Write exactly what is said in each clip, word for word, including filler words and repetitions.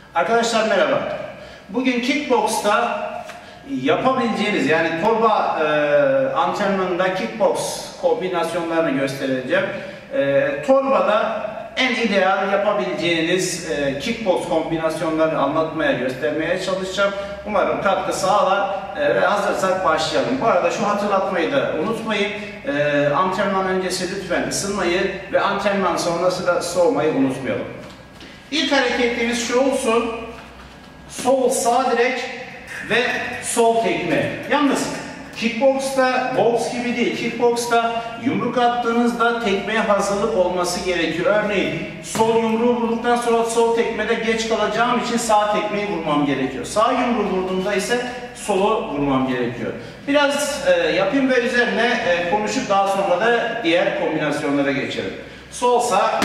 Arkadaşlar merhaba. Bugün kickbox'ta yapabileceğiniz, yani torba e, antrenmanında kickbox kombinasyonlarını göstereceğim. E, torbada en ideal yapabileceğiniz e, kickbox kombinasyonlarını anlatmaya, göstermeye çalışacağım. Umarım katkı sağlar e, ve hazırsak başlayalım. Bu arada şu hatırlatmayı da unutmayın. E, antrenman öncesi lütfen ısınmayı ve antrenman sonrası da soğumayı unutmayalım. İlk hareketimiz şu olsun: sol sağ direk ve sol tekme. Yalnız kickbox'ta boks gibi değil. Kickbox'ta yumruk attığınızda tekmeye hazırlık olması gerekiyor. Örneğin sol yumruğu vurduktan sonra sol tekmede geç kalacağım için sağ tekmeyi vurmam gerekiyor. Sağ yumruğu vurduğumda ise solu vurmam gerekiyor. Biraz e, yapayım ve üzerine e, konuşup daha sonra da diğer kombinasyonlara geçelim. Sol sağ.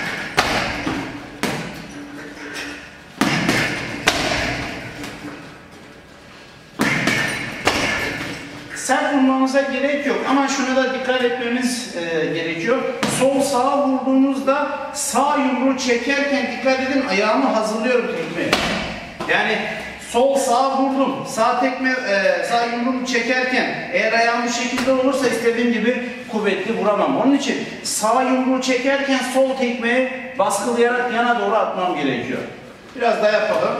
Sert vurmamıza gerek yok ama şuna da dikkat etmemiz e, gerekiyor. Sol sağa vurduğunuzda sağ yumruğu çekerken dikkat edin, ayağımı hazırlıyorum tekmeye. Yani sol sağa vurdum, sağ tekme e, sağ yumruğu çekerken eğer ayağım bu şekilde olursa istediğim gibi kuvvetli vuramam. Onun için sağ yumruğu çekerken sol tekmeye baskılayarak yana doğru atmam gerekiyor. Biraz daha yapalım.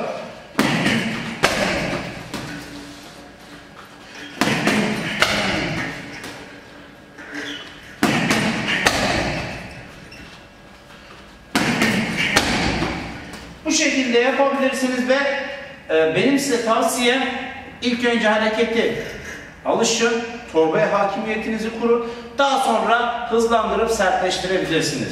Bu şekilde yapabilirsiniz ve e, benim size tavsiyem, ilk önce hareketi alışın, torbaya hakimiyetinizi kurun, daha sonra hızlandırıp sertleştirebilirsiniz.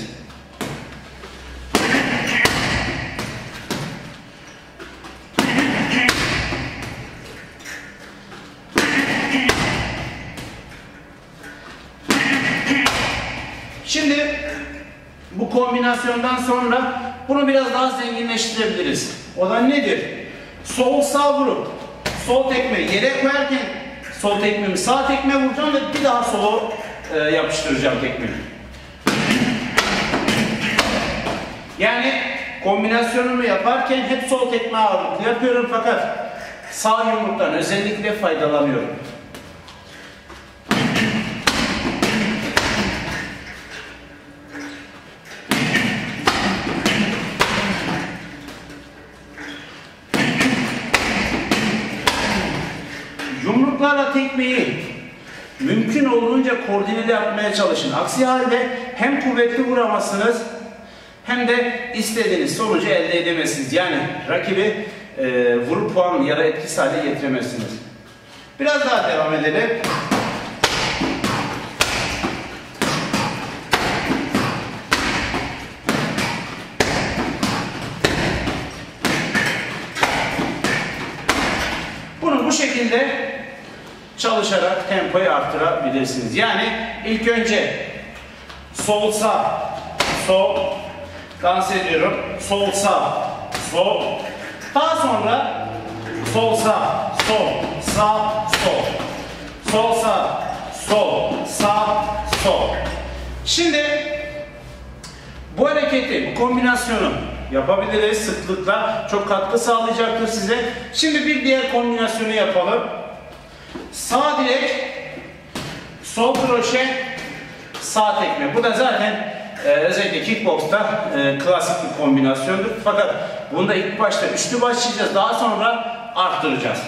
Şimdi bu kombinasyondan sonra bunu biraz daha zenginleştirebiliriz. O da nedir? Sol sağ vurup sol tekme yere koyarken sol tekmemi sağ tekme vuracağım ve bir daha solu e, yapıştıracağım tekmeyi. Yani kombinasyonumu yaparken hep sol tekme ağırlıklı yapıyorum fakat sağ yumruktan özellikle faydalanıyorum. Yumruklarla tekmeyi mümkün olduğunca koordineli yapmaya çalışın. Aksi halde hem kuvvetli vuramazsınız hem de istediğiniz sonucu elde edemezsiniz. Yani rakibi e, vurup puan ya da etkisiz hale getiremezsiniz. Biraz daha devam edelim. Bunu bu şekilde çalışarak tempoyu arttırabilirsiniz. Yani ilk önce sol sağ, sol, dans ediyorum, sol sağ, sol, daha sonra sol sağ, sol, sağ, sol, sol sağ, sol, sağ, sol. Şimdi bu hareketi, bu kombinasyonu yapabiliriz sıklıkla, çok katkı sağlayacaktır size. Şimdi bir diğer kombinasyonu yapalım. Sağ direk, sol kroşe, sağ tekme. Bu da zaten e, özellikle kickbox'ta e, klasik bir kombinasyondur. Fakat bunda ilk başta üçlü başlayacağız, daha sonra arttıracağız.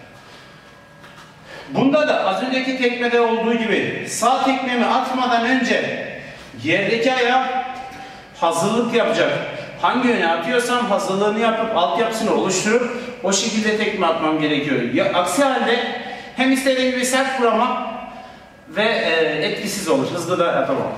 Bunda da az önceki tekmede olduğu gibi sağ tekmemi atmadan önce yerdeki ayağa hazırlık yapacak. Hangi yöne atıyorsam hazırlığını yapıp altyapısını oluşturup o şekilde tekme atmam gerekiyor. Ya, aksi halde hem istediğim gibi sert vuramam ve e, etkisiz olur. Hızlı da yapamam.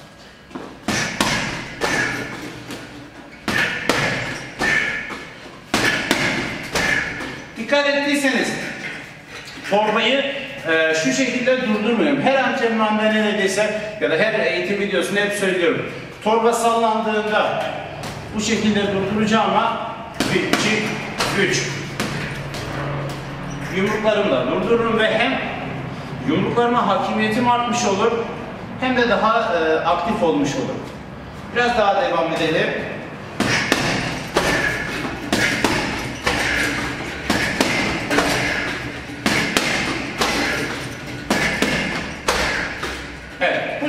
Dikkat ettiyseniz torbayı e, şu şekilde durdurmuyorum. Her antrenmanda neredeyse ya da her eğitim videosunda hep söylüyorum. Torba sallandığında bu şekilde durduracağım ama bir, iki, üç. Yumruklarımla durdururum ve hem yumruklarıma hakimiyetim artmış olur hem de daha e, aktif olmuş olur. Biraz daha devam edelim.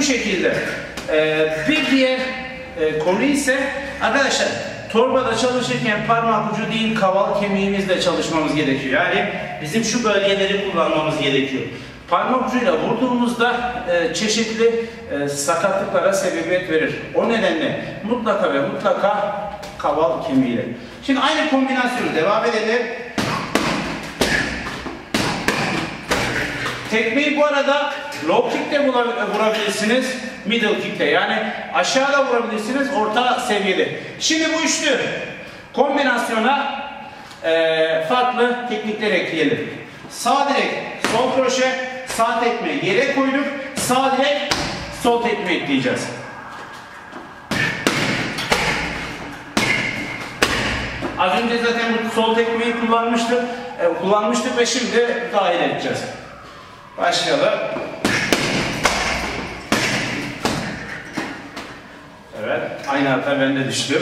şekilde. Ee, bir diğer e, konu ise arkadaşlar torbada çalışırken parmak ucu değil kaval kemiğimizle çalışmamız gerekiyor. Yani bizim şu bölgeleri kullanmamız gerekiyor. Parmak ucuyla vurduğumuzda e, çeşitli e, sakatlıklara sebebiyet verir. O nedenle mutlaka ve mutlaka kaval kemiğiyle. Şimdi aynı kombinasyonu devam edelim. Tekmeyi bu arada low kick de vurabilirsiniz, middle kick de, yani aşağıda vurabilirsiniz, orta seviyede. Şimdi bu üçlü kombinasyona e, farklı teknikler ekleyelim. Sağ direk, sol kroşe, sağ tekme yere koyduk, sağ direk, sol tekme ekleyeceğiz. Az önce zaten bu sol tekmeyi kullanmıştık, e, kullanmıştık ve şimdi dahil edeceğiz. Başlayalım. Evet, aynı hata bende düştü.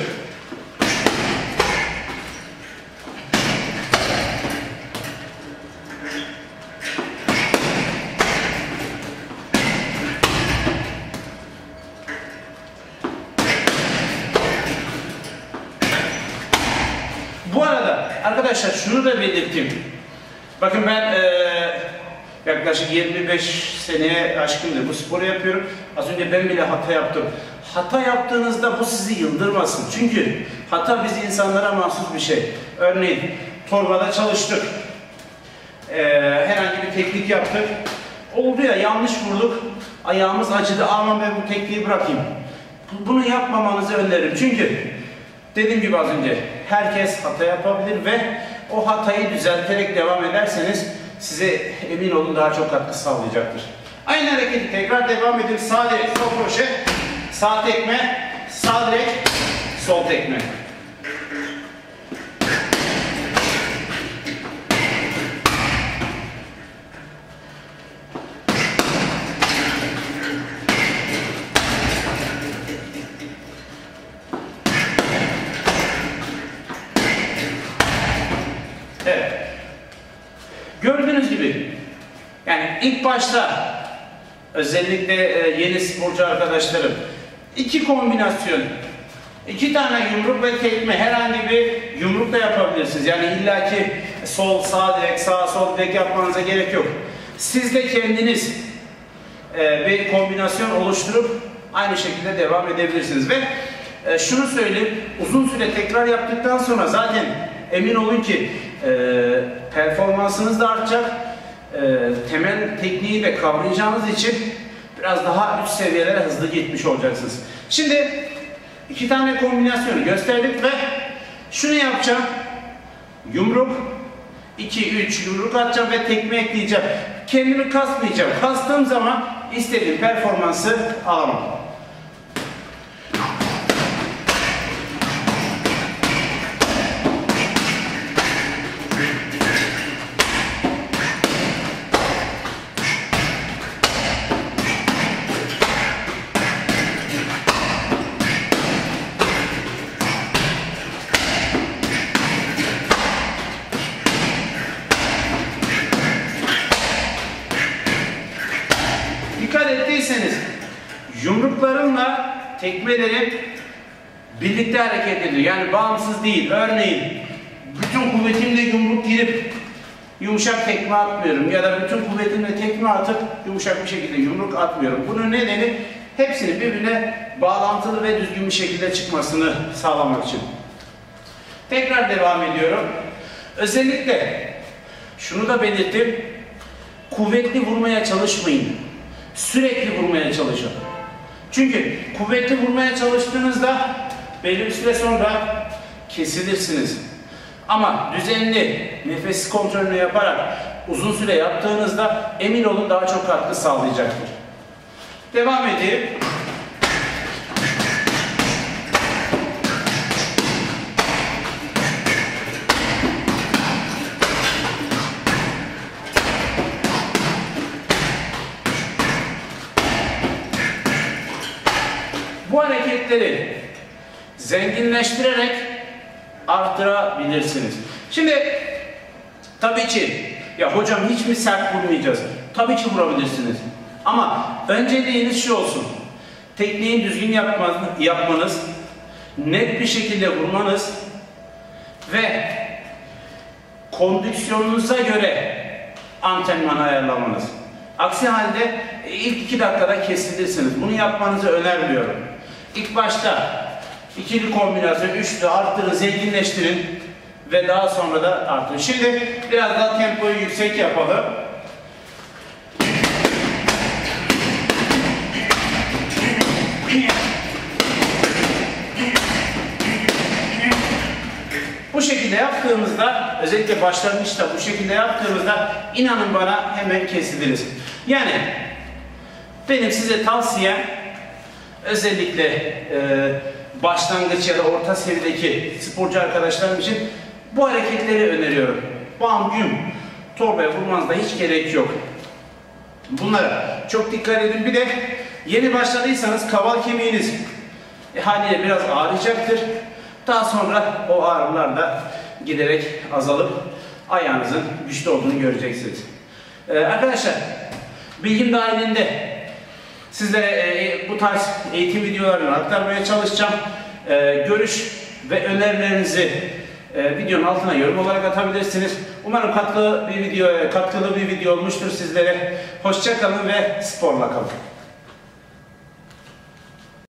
Bu arada arkadaşlar şunu da belirteyim. Bakın ben ee, yaklaşık yirmi beş seneye aşkındır bu sporu yapıyorum. Az önce ben bile hata yaptım. Hata yaptığınızda bu sizi yıldırmasın. Çünkü hata biz insanlara mahsus bir şey. Örneğin torbada çalıştık. Ee, herhangi bir teknik yaptık. Oldu ya, yanlış vurduk. Ayağımız acıdı. Aman ben bu tekniği bırakayım. Bunu yapmamanızı öneririm. Çünkü dediğim gibi az önce herkes hata yapabilir ve o hatayı düzelterek devam ederseniz size emin olun daha çok katkı sağlayacaktır. Aynı hareketi tekrar devam edin. Sağ direk, sol kroşe, sağ tekme, sağ direk, sol tekme. Evet. Gördüğünüz gibi yani ilk başta özellikle yeni sporcu arkadaşlarım iki kombinasyon, iki tane yumruk ve tekme, herhangi bir yumruk da yapabilirsiniz. Yani illaki sol sağ direk, sağ sol direk yapmanıza gerek yok. Siz de kendiniz bir kombinasyon oluşturup aynı şekilde devam edebilirsiniz ve şunu söyleyeyim, uzun süre tekrar yaptıktan sonra zaten emin olun ki e, performansınız da artacak, e, temel tekniği de kavrayacağınız için biraz daha üst seviyelere hızlı gitmiş olacaksınız. Şimdi iki tane kombinasyonu gösterdik ve şunu yapacağım. Yumruk, iki üç yumruk atacağım ve tekme ekleyeceğim. Kendimi kasmayacağım. Kastığım zaman istediğim performansı alamam. Dikkat ettiyseniz yumruklarımla tekmelerim birlikte hareket ediyor. Yani bağımsız değil. Örneğin bütün kuvvetimle yumruk girip yumuşak tekme atmıyorum ya da bütün kuvvetimle tekme atıp yumuşak bir şekilde yumruk atmıyorum. Bunun nedeni hepsinin birbirine bağlantılı ve düzgün bir şekilde çıkmasını sağlamak için. Tekrar devam ediyorum. Özellikle şunu da belirteyim. Kuvvetli vurmaya çalışmayın. Sürekli vurmaya çalışın. Çünkü kuvvetli vurmaya çalıştığınızda belli bir süre sonra kesilirsiniz. Ama düzenli nefes kontrolünü yaparak uzun süre yaptığınızda emin olun daha çok katkı sağlayacaktır. Devam edeyim. Bu hareketleri zenginleştirerek arttırabilirsiniz. Şimdi tabii ki ya hocam hiç mi sert vurmayacağız? Tabii ki vurabilirsiniz. Ama önceliğiniz şu olsun. tekniği düzgün yapmanız, net bir şekilde vurmanız ve kondisyonunuza göre antrenman ayarlamanız. Aksi halde ilk iki dakikada kesilirsiniz. Bunu yapmanızı önermiyorum. İlk başta ikili kombinasyon, üçlü arttırın, zenginleştirin ve daha sonra da artırın. Şimdi biraz daha tempoyu yüksek yapalım. Bu şekilde yaptığımızda, özellikle başlangıçta bu şekilde yaptığımızda inanın bana hemen kesiliriz. Yani benim size tavsiyem özellikle e, başlangıç ya da orta seviyedeki sporcu arkadaşlarım için bu hareketleri öneriyorum. Bam güm torbaya vurmanıza hiç gerek yok. Bunlara çok dikkat edin. Bir de yeni başladıysanız kaval kemiğiniz e, haliyle biraz ağrıyacaktır. Daha sonra o ağrılar da giderek azalıp ayağınızın güçlü olduğunu göreceksiniz. Ee, arkadaşlar, bilgim dahilinde sizlere e, bu tarz eğitim videolarını aktarmaya çalışacağım. E, görüş ve önerilerinizi e, videonun altına yorum olarak atabilirsiniz. Umarım katkılı bir video, katkılı bir video olmuştur sizlere. Hoşça kalın ve sporla kalın.